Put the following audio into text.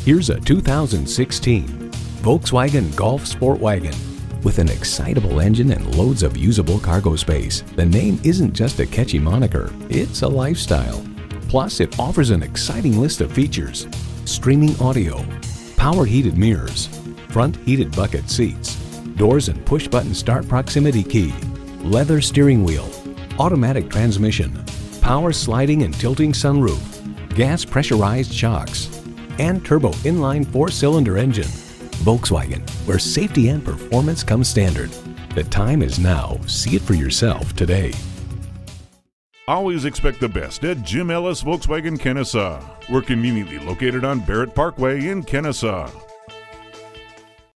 Here's a 2016 Volkswagen Golf SportWagen. With an excitable engine and loads of usable cargo space, the name isn't just a catchy moniker, it's a lifestyle. Plus, it offers an exciting list of features: streaming audio, power heated mirrors, front heated bucket seats, doors and push-button start proximity key, leather steering wheel, automatic transmission, power sliding and tilting sunroof, gas pressurized shocks, and turbo inline 4-cylinder engine. Volkswagen, where safety and performance come standard. The time is now. See it for yourself today. Always expect the best at Jim Ellis Volkswagen Kennesaw. We're conveniently located on Barrett Parkway in Kennesaw.